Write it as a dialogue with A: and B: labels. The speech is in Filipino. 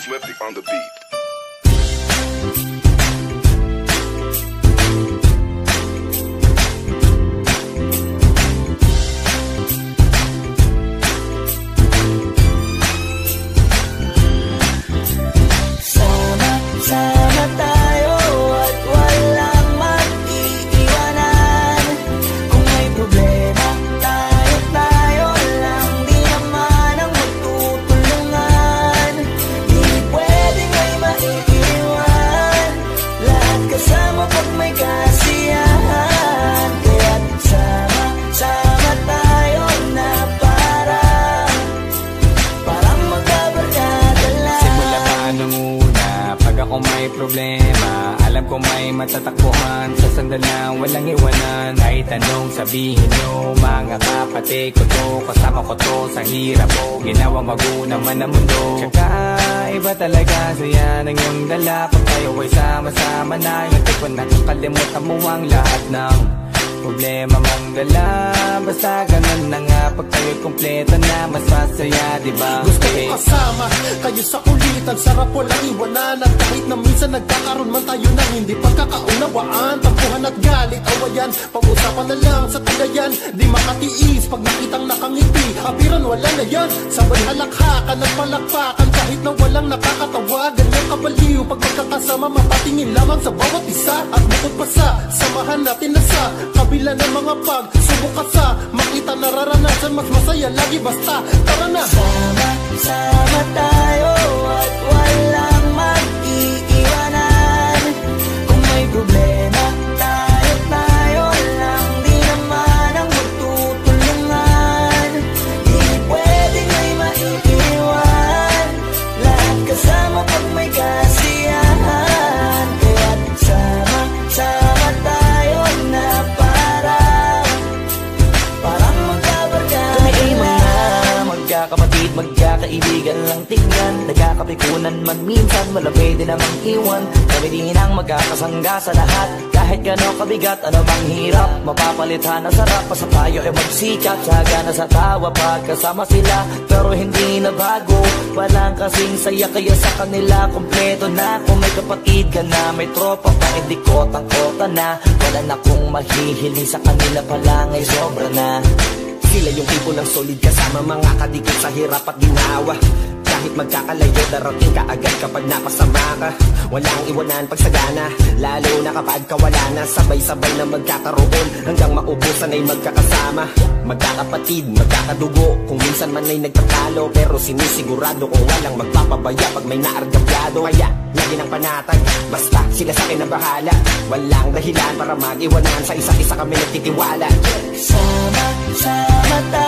A: Swifty on the beat.
B: Sama tayo at walang mag-iiwanan. Kung may problema, tayo lang. Di naman ang magtutulungan. Di pwedeng may maiiwan. Lahat kasama pag may kasiyahan. Kaya't sama tayo na parang magkabarkada lang.
C: Simula pa nung pag ako may problema, alam ko may matatakbuhan. Sa sandal lang walang iwanan. Kahit anong sabihin nyo, mga kapatid ko to, kasama ko to sa hirap ko, ginawa magunang man ang mundo. Tsaka iba talaga saya ng iyong dala. Pag tayo ay sama-sama na, yung tipo na kakalimutan mo ang lahat ng problema mong dala. Basta ganun na nga, pag tayo'y kumpleto na, mas masaya, diba?
D: Gusto ko kasama kayo sa kulitan, sarap walang iwanan. At kahit na minsan nagkakaroon man tayo ng hindi pagkakaunawaan, tampuhan at galit, awayan, pag-usapan na lang sa tagayan. Di makatiis pag nakitang nakangiti, abiran wala na yan. Sabay halakhakan at palakpakan, kahit na walang nakakatawa. Ganyan kabaliw pag magkakasama, mapatingin lamang sa bawat isa. At bukod pa sa samahan natin na sa kabila ng mga pagsubok ka sa makita nararanasan, mas masaya lagi basta tara na.
B: Sama tayo at walang mag-iiwanan. Kung may problema, tayo lang. Di naman ang magtutulungan. Di pwedeng may maiiwan. Lahat kasama pag may kasiyahan. Kaya't sama tayo na parang magkabarkada. Kami ay mga magkakapatid, magkakaibigan lang tingnan. Nagkakapikunan man minsan, wala pwede namang iwan. Kami din ang magkakasangga sa lahat. Kahit gano'ng kabigat, ano bang hirap, mapapalitan ang sarap. Pa sa tayo ay magsikap, tsaga na sa tawa pagkasama sila. Pero hindi na bago, walang kasing saya. Kaya sa kanila kompleto na. Kung may kapatid ka na, may tropa pa, hindi kotang-kota na. Wala na kong mahihiling sa kanila pa lang ay sobra na.
E: Sila yung tipo ng solid kasama, mga kadikit sa hirap at ginawa. Kahit magkakalayo, darating ka agad kapag napasama ka. Walang iwanan pag sagana, lalo na kapag kawala na. Sabay-sabay na magkakaroon, hanggang maubusan ay magkakasama. Magkakapatid, magkakadugo, kung minsan man ay nagtatalo. Pero sinisigurado kung walang magpapabaya pag may naargabyado. Kaya lagi ng panatag, basta sila sa akin na bahala. Walang dahilan para mag-iwanan, sa isa't isa kami nagtitiwala.
B: Sama tayo